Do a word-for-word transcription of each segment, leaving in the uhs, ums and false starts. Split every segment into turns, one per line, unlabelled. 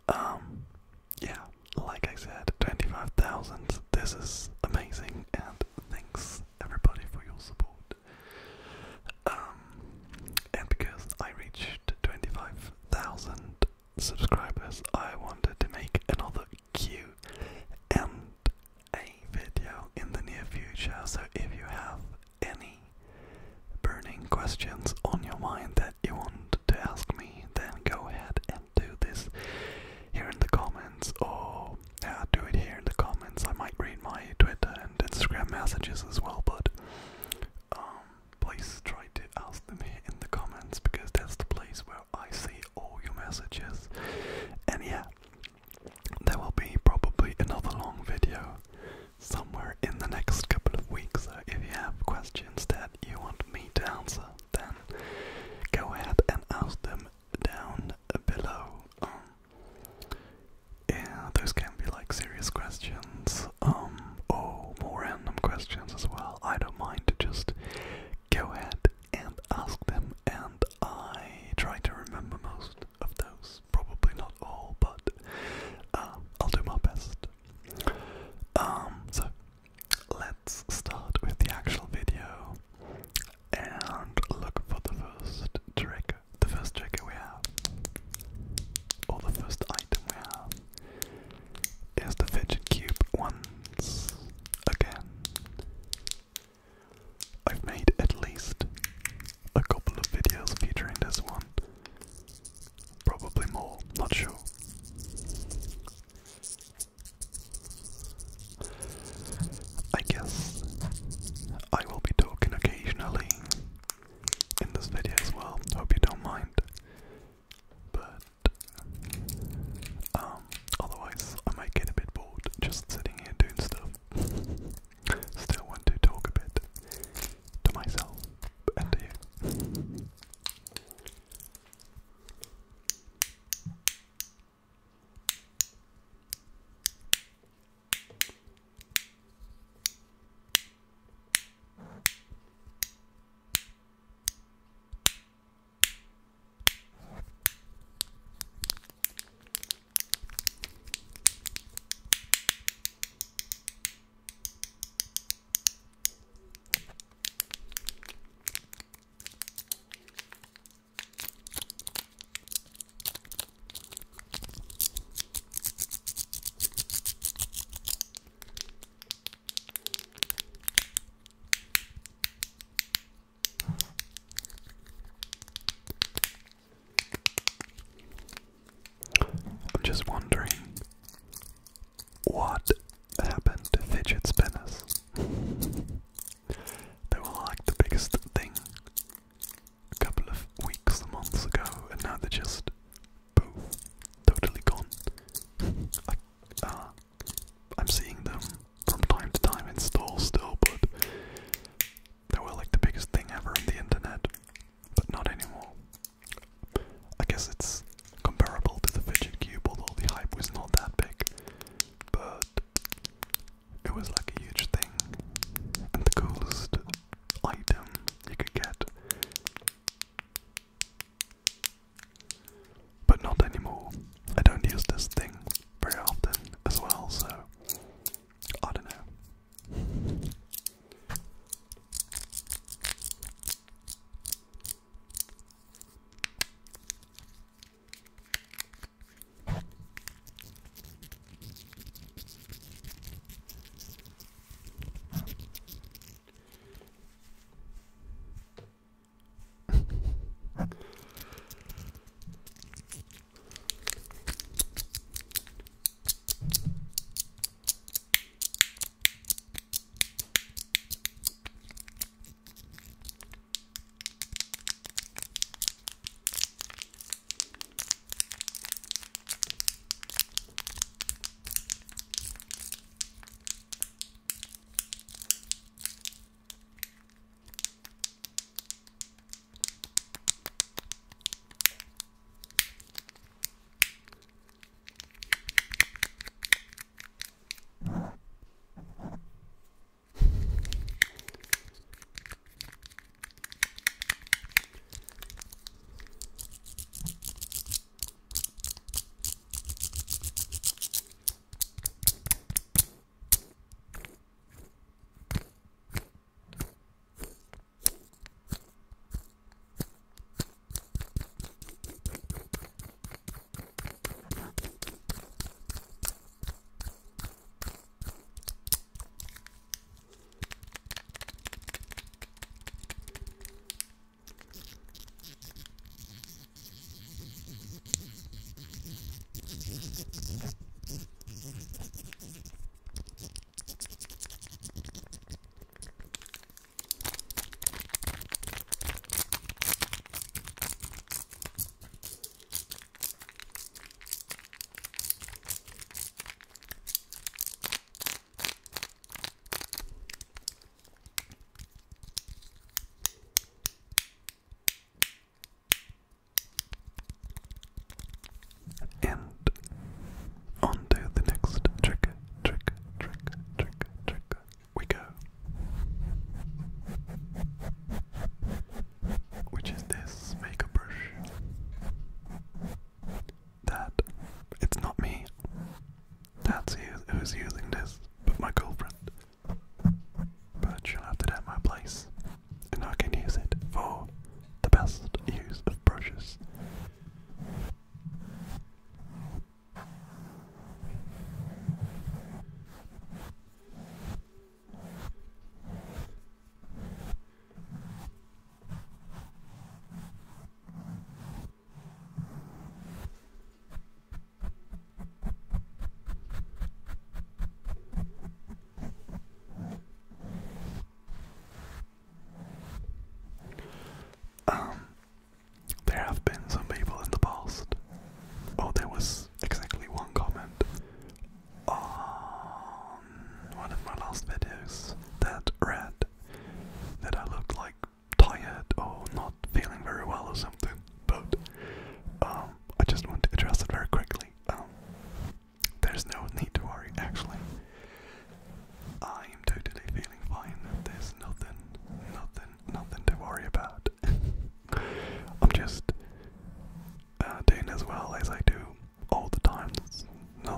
Um, yeah, like I said, twenty-five thousand. This is amazing, and thanks everybody for your support. Um, and because I reached twenty-five thousand subscribers, I wanted to make another Q and A video in the near future. So if you have any burning questions on your mind that you want to ask me, then go ahead and do this here in the comments, or yeah, do it here in the comments. I might read my Twitter and Instagram messages as well, but um, please try to ask them here in the comments, because that's the place where I see all your messages. And yeah, there will be probably another long video somewhere in the next couple of weeks. So if you have questions that you want me to answer, then go ahead and ask them down below. Um, yeah, those can be like serious questions, um, or more random questions as well. I don't mind to just go ahead and ask them, and I try to remember most of those. Probably not all, but um, I'll do my best. Um, so let's start with the actual video and look for the first trigger. The first trigger we have, or the first item we have, is the Fidget Cube once again. I've made at least a couple of videos featuring this one. Probably more, not sure. I guess I will be talking occasionally in this video as well. Hope you don't mind. But um, otherwise I might get a bit bored just sitting here doing stuff. Still want to talk a bit to myself and to you. I'm just wondering, what happened to fidget spinners? They were like the biggest thing a couple of weeks, months ago, and now they're just poof, totally gone. Like, uh, I'm seeing them from time to time in stores still, but they were like the biggest thing ever on the internet, but not anymore. I guess it's comparable to the Fidget Cube, although the hype was not that big. But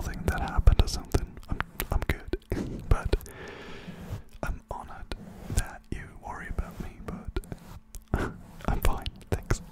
nothing that happened or something, I'm I'm good. But I'm honored that you worry about me, but I'm fine, thanks.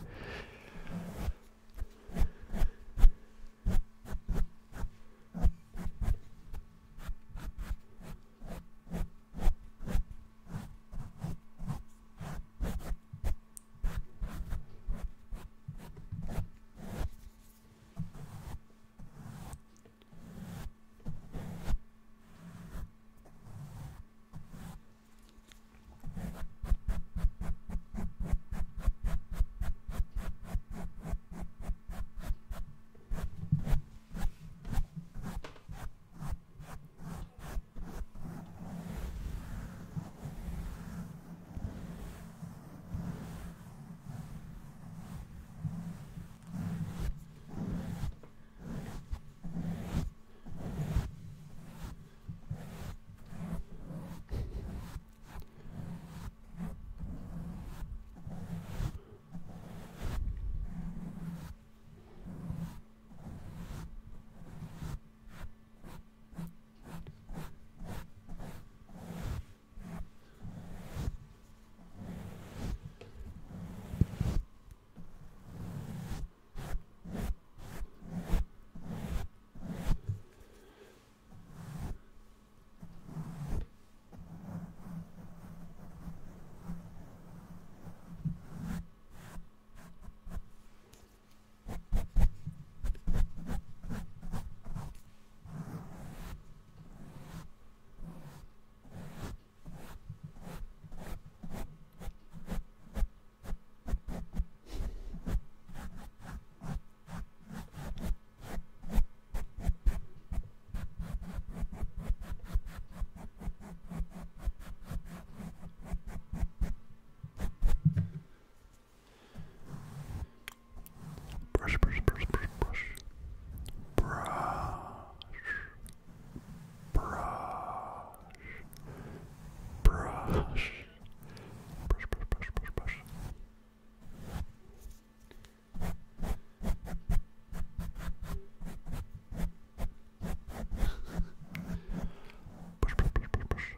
Brush, brush, brush, brush, brush. Brush. Brush. Brush. Brush, brush, brush, brush, brush. Brush, brush, brush, brush, brush.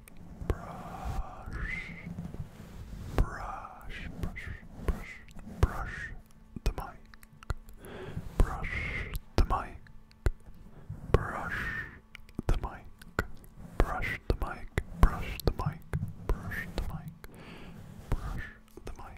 Brush. Brush, brush, brush, brush the mic. Brush the mic. Brush the mic. Brush the mic. Brush the mic. Brush the mic. Brush the mic.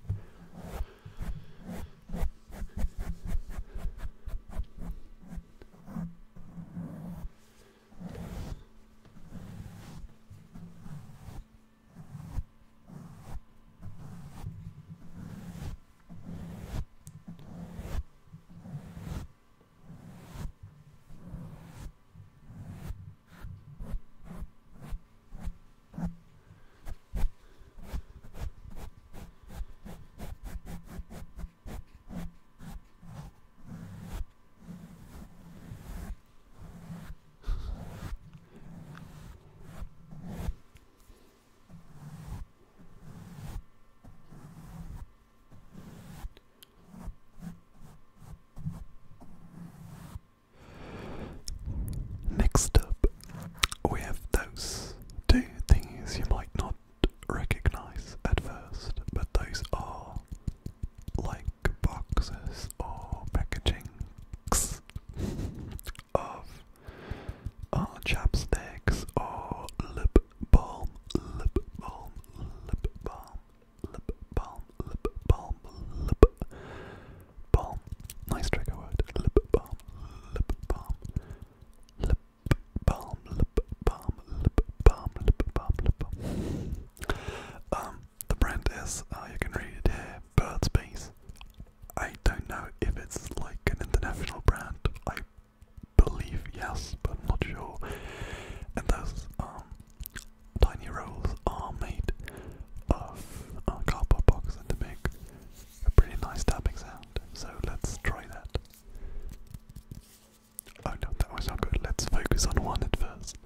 Next up, we have those two things you might not recognize at first, but those are like boxes or packagings of uh, chapsticks or lip balm, lip balm, lip balm, lip balm, lip balm, lip balm. Nice trigger word. Lip balm, lip balm. Lip balm, lip balm, lip balm, lip balm, lip balm. Um, the brand is, uh, you can read it here, Bird's Bees. I don't know if it's like an international brand. I believe yes, but I'm not sure. And those um tiny rolls are made of uh, cardboard boxes to make a pretty nice tapping sound. So let's try that. Oh no, that was not good. Let's focus on one at first.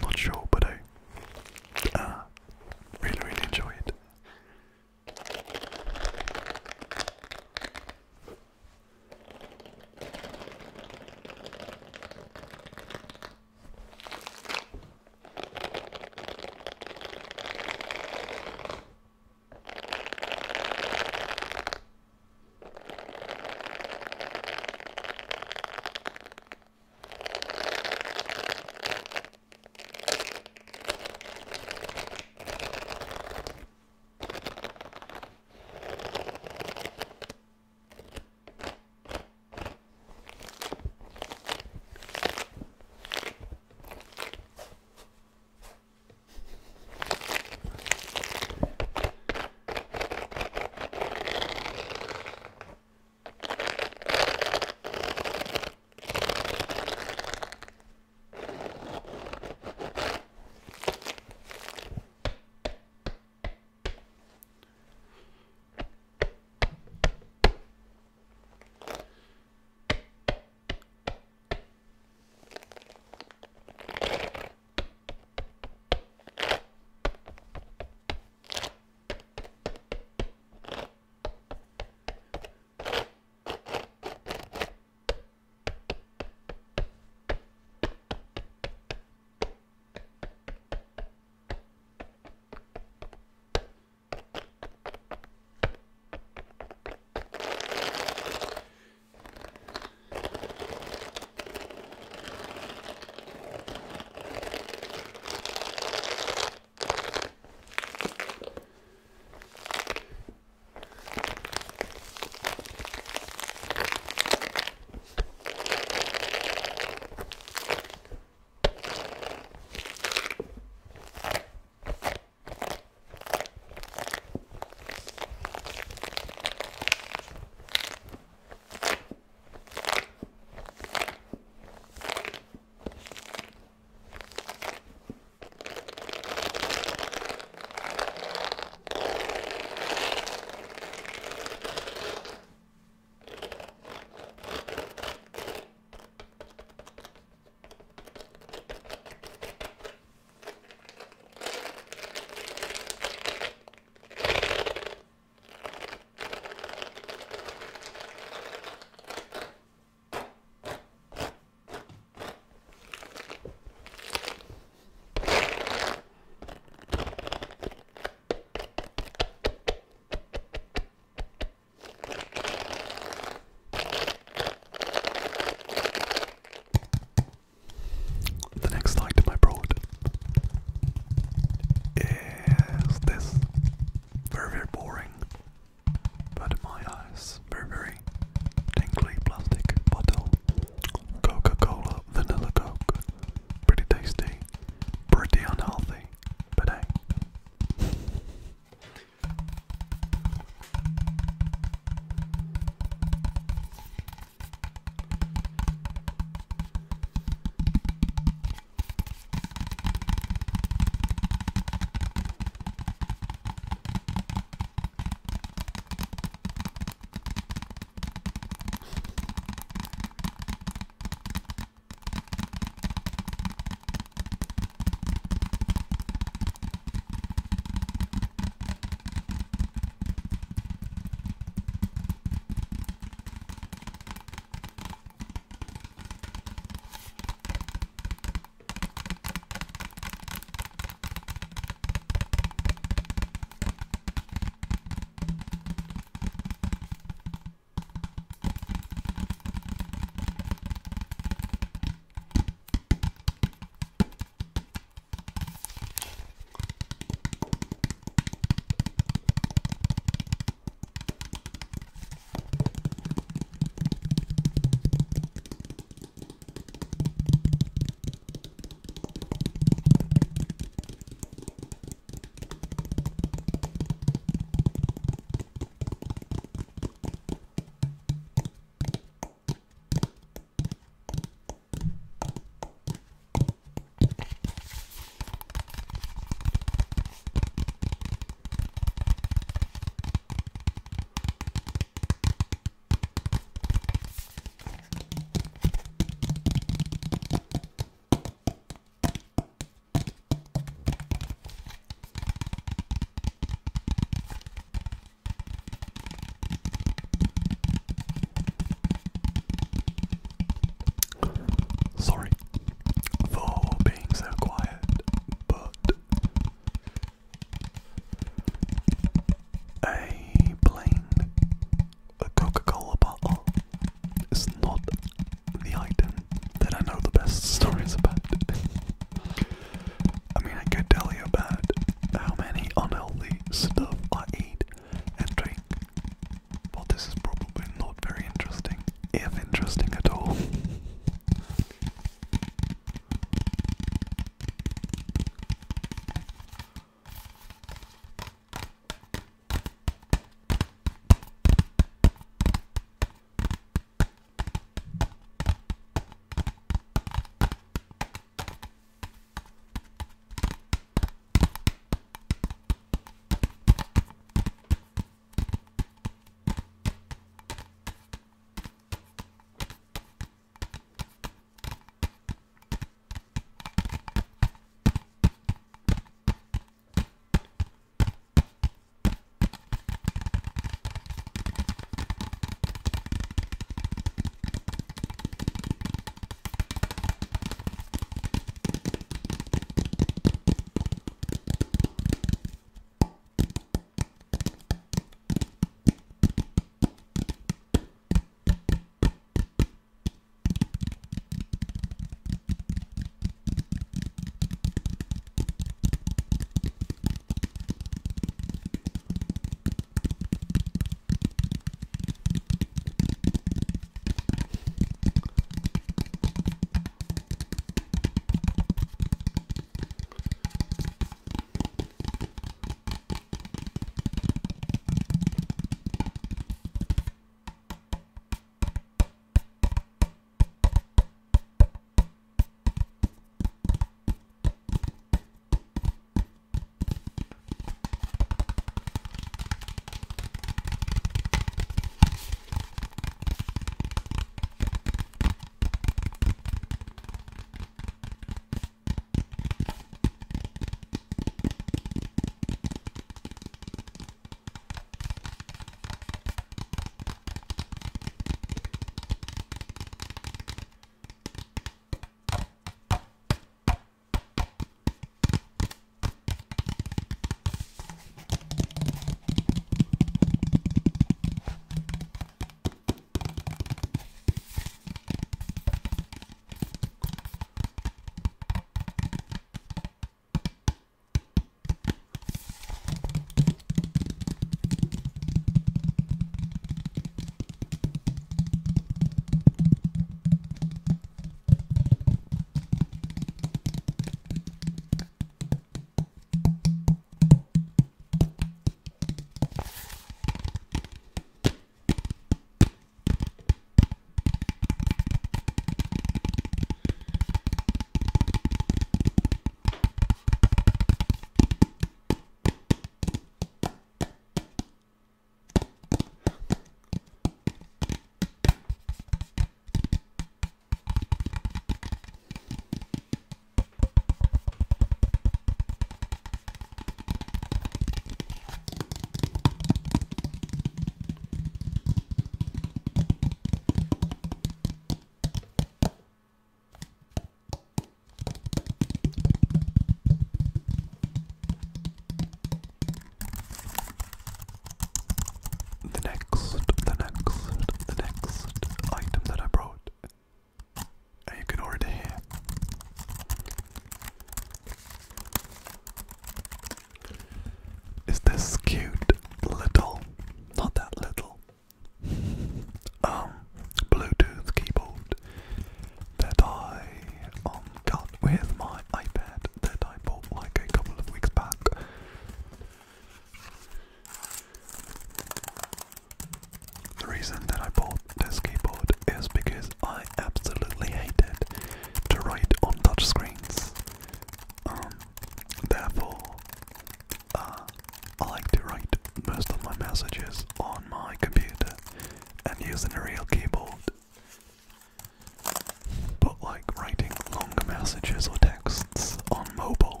messages or texts on mobile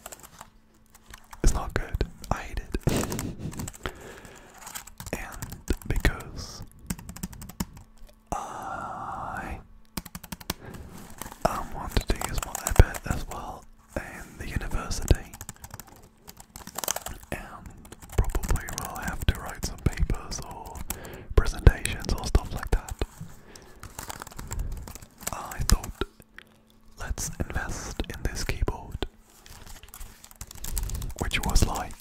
is not good. I hate it. And because I um, wanted to use my iPad as well in the university, and probably will have to write some papers or presentations or stuff like that, I thought, let's invest in this keyboard, which was like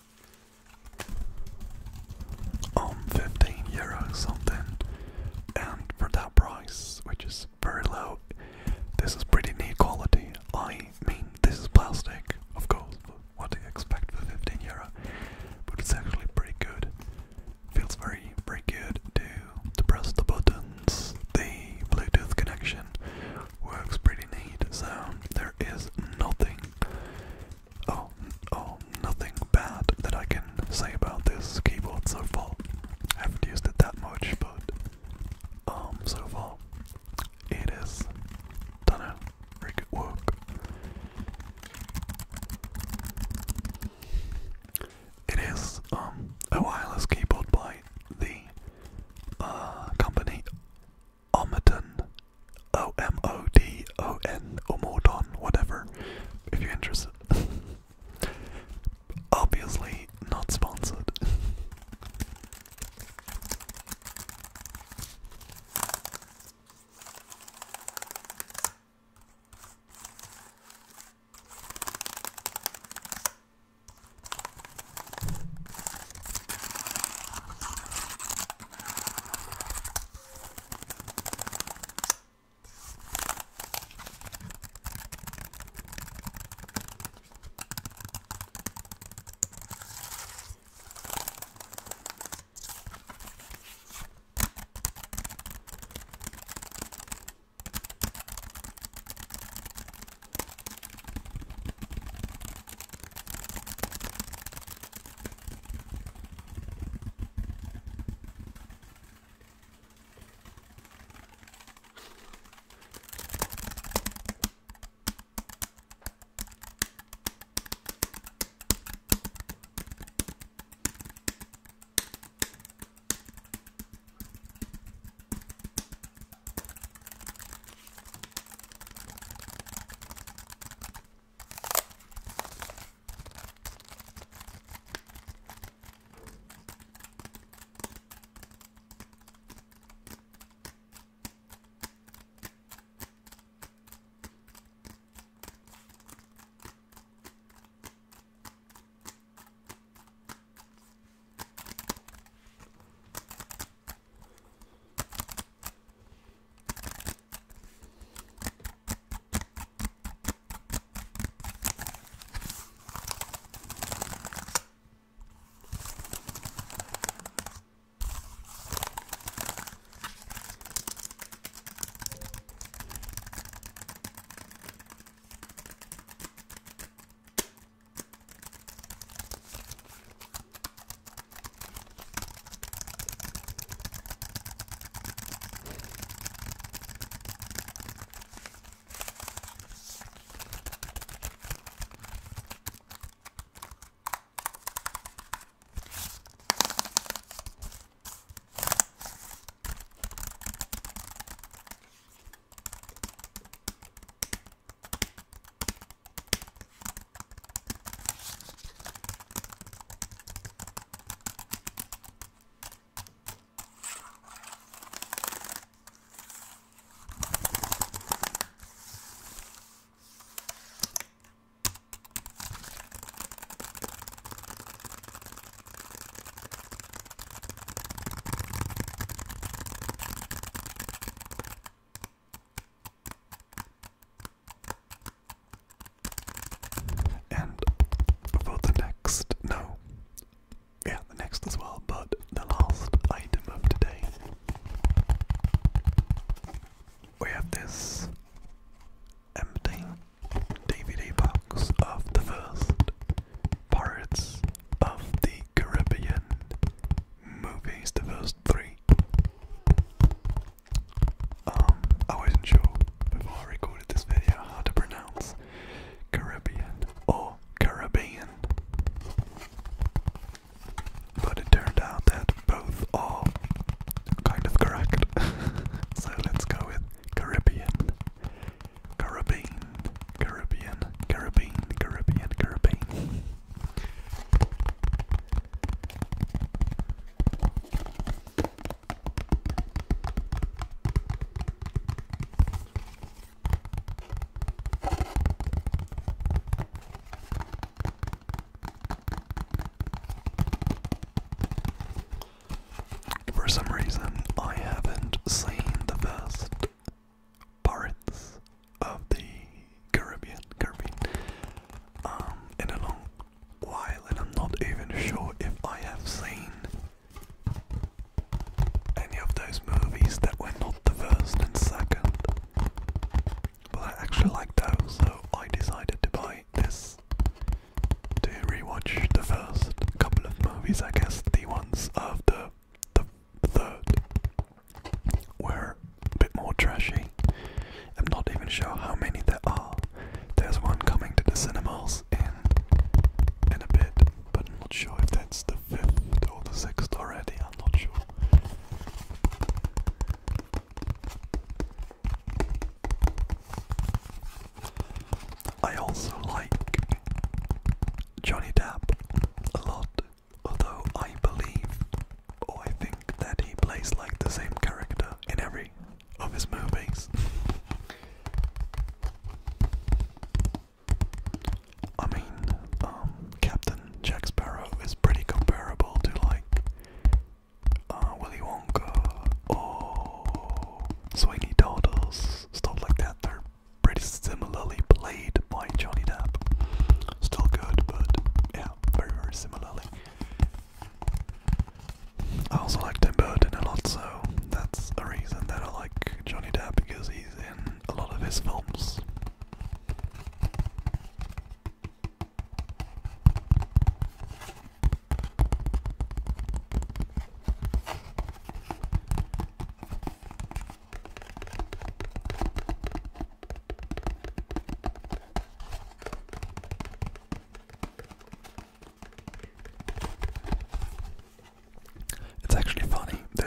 um fifteen euros something, and for that price, which is very low, this is pretty neat quality. I mean, this is plastic, of course, but what do you expect for fifteen euro? But it's actually pretty good. Feels very, very good to, to press the buttons. The Bluetooth connection works pretty neat, so there is nothing, oh, oh, nothing bad that I can say about this keyboard so far. I haven't used it that much, but um, so far it is done a very good work. It is um a wireless keyboard by the uh, company Omodon, O M O D O N, Omodon, whatever, if you're interested. Obviously not sponsored.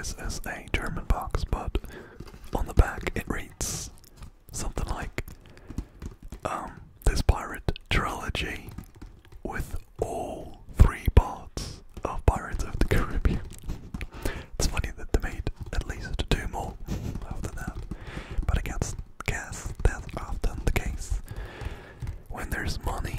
this is a German box, but on the back it reads something like um, this pirate trilogy with all three parts of Pirates of the Caribbean. It's funny that they made at least two more after that, but I guess, guess that's often the case. When there's money